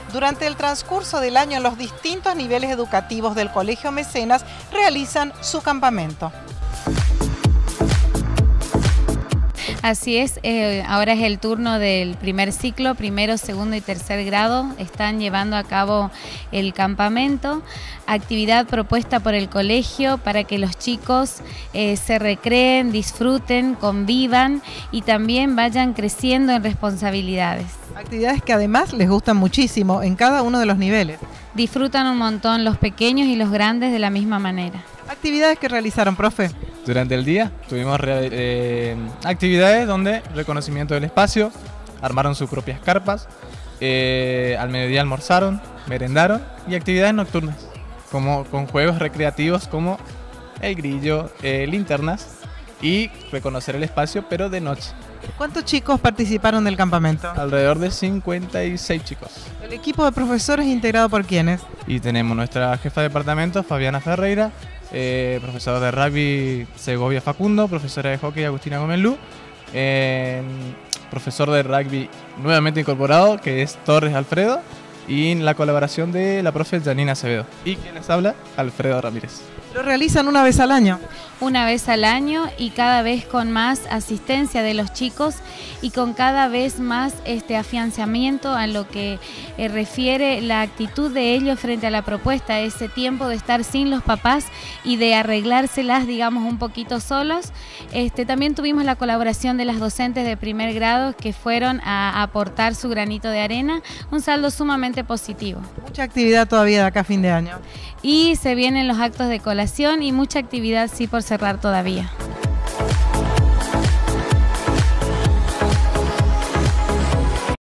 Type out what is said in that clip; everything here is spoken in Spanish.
Durante el transcurso del año, los distintos niveles educativos del Colegio Mecenas realizan su campamento. Así es, ahora es el turno del primer ciclo, primero, segundo y tercer grado. Están llevando a cabo el campamento, actividad propuesta por el colegio para que los chicos se recreen, disfruten, convivan y también vayan creciendo en responsabilidades. Actividades que además les gustan muchísimo en cada uno de los niveles. Disfrutan un montón los pequeños y los grandes de la misma manera. Actividades que realizaron, profe. Durante el día tuvimos actividades donde reconocimiento del espacio, armaron sus propias carpas, al mediodía almorzaron, merendaron y actividades nocturnas, como con juegos recreativos como el grillo, linternas y reconocer el espacio pero de noche. ¿Cuántos chicos participaron del campamento? Alrededor de 56 chicos. ¿El equipo de profesores integrado por quiénes? Y tenemos nuestra jefa de departamento, Fabiana Ferreira, profesor de rugby Segovia Facundo, profesora de hockey Agustina Gómez Lú, profesor de rugby nuevamente incorporado que es Torres Alfredo y la colaboración de la profe Janina Acevedo. Y quien les habla, Alfredo Ramírez. ¿Lo realizan una vez al año? Una vez al año y cada vez con más asistencia de los chicos y con cada vez más afianzamiento a lo que refiere la actitud de ellos frente a la propuesta, ese tiempo de estar sin los papás y de arreglárselas, digamos, un poquito solos. También tuvimos la colaboración de las docentes de primer grado que fueron a aportar su granito de arena, un saldo sumamente positivo. Mucha actividad todavía de acá a fin de año. Y se vienen los actos de colación y mucha actividad sí por cerrar todavía.